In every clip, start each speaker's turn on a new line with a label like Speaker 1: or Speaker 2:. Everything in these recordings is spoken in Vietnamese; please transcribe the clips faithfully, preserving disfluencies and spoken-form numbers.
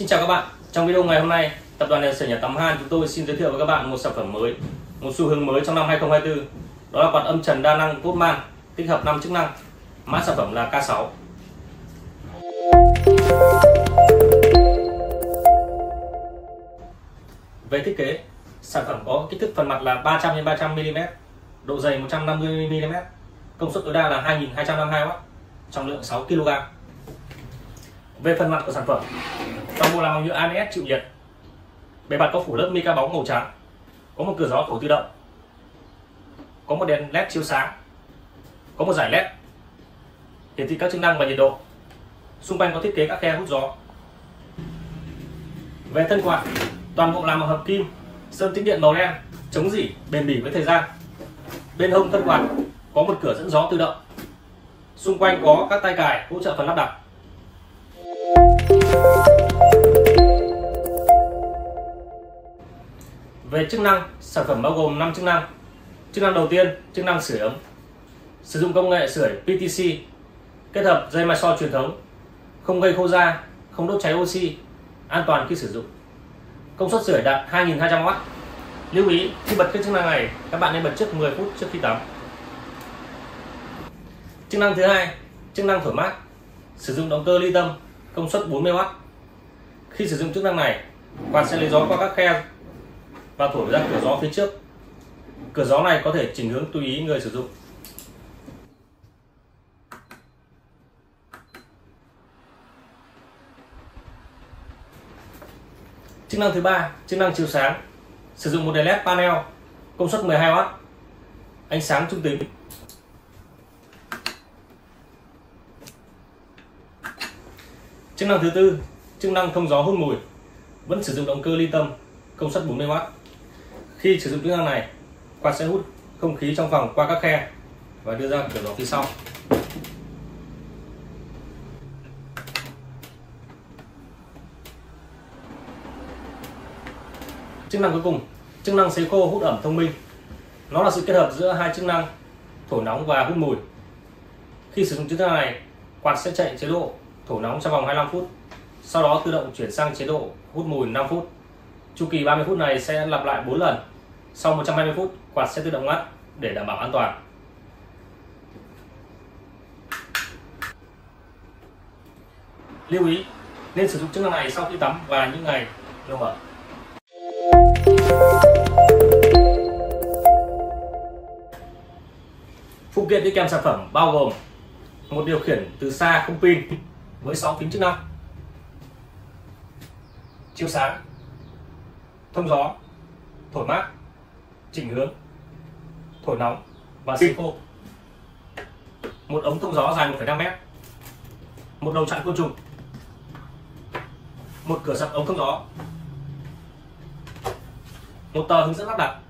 Speaker 1: Xin chào các bạn. Trong video ngày hôm nay, tập đoàn Điện Sưởi Nhà Tắm Han chúng tôi xin giới thiệu với các bạn một sản phẩm mới, một xu hướng mới trong năm hai không hai tư. Đó là quạt âm trần đa năng Goldman tích hợp năm chức năng. Mã sản phẩm là K sáu. Về thiết kế, sản phẩm có kích thước phần mặt là ba trăm nhân ba trăm mi li mét, độ dày một trăm năm mươi mi li mét, công suất tối đa là hai nghìn hai trăm năm mươi hai oát, trọng lượng sáu ki lô gam. Về phần mặt của sản phẩm, toàn bộ làm bằng nhựa a bê ét chịu nhiệt, bề mặt có phủ lớp mica bóng màu trắng, có một cửa gió thổi tự động, có một đèn led chiếu sáng, có một giải led hiển thị các chức năng và nhiệt độ. Xung quanh có thiết kế các khe hút gió. Về thân quạt, toàn bộ làm bằng hợp kim, sơn tĩnh điện màu đen, chống rỉ, bền bỉ với thời gian. Bên hông thân quạt có một cửa dẫn gió tự động. Xung quanh có các tay cài hỗ trợ phần lắp đặt. Về chức năng, sản phẩm bao gồm năm chức năng. Chức năng đầu tiên, chức năng sưởi ấm. Sử dụng công nghệ sưởi pê tê xê kết hợp dây mai so truyền thống, không gây khô da, không đốt cháy oxy, an toàn khi sử dụng. Công suất sưởi đạt hai nghìn hai trăm oát. Lưu ý, khi bật cái chức năng này, các bạn nên bật trước mười phút trước khi tắm. Chức năng thứ hai, chức năng thổi mát. Sử dụng động cơ ly tâm, công suất bốn mươi oát. Khi sử dụng chức năng này, quạt sẽ lấy gió qua các khe và thổi ra cửa gió phía trước. Cửa gió này có thể chỉnh hướng tùy ý người sử dụng. Chức năng thứ ba, chức năng chiếu sáng. Sử dụng một đèn led panel, công suất mười hai oát, ánh sáng trung tính. Chức năng thứ tư, chức năng thông gió hút mùi. Vẫn sử dụng động cơ ly tâm, công suất bốn mươi oát. Khi sử dụng chức năng này, quạt sẽ hút không khí trong phòng qua các khe và đưa ra cửa gió phía sau. Chức năng cuối cùng, chức năng sấy khô hút ẩm thông minh. Nó là sự kết hợp giữa hai chức năng thổi nóng và hút mùi. Khi sử dụng chức năng này, quạt sẽ chạy chế độ thổi nóng trong vòng hai mươi lăm phút, sau đó tự động chuyển sang chế độ hút mùi năm phút. Chu kỳ ba mươi phút này sẽ lặp lại bốn lần. Sau một trăm hai mươi phút, quạt sẽ tự động ngắt để đảm bảo an toàn. Lưu ý, nên sử dụng chức năng này sau khi tắm và những ngày lâu mở. Phụ kiện đi kèm sản phẩm bao gồm một điều khiển từ xa không pin với sáu phím chức năng: chiếu sáng, thông gió, thổi mát, chỉnh hướng, thổi nóng và sấy khô. Một ống thông gió dài một phẩy năm mét, một đầu chặn côn trùng, một cửa sập ống thông gió, một tờ hướng dẫn lắp đặt,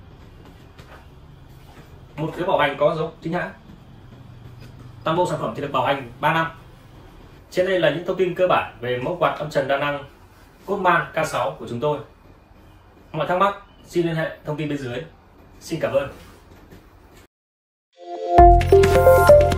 Speaker 1: một phiếu bảo hành có dấu chính hãng. Toàn bộ sản phẩm thì được bảo hành ba năm. Trên đây là những thông tin cơ bản về mẫu quạt âm trần đa năng Goldman K sáu của chúng tôi. Mọi thắc mắc xin liên hệ thông tin bên dưới. Xin cảm ơn.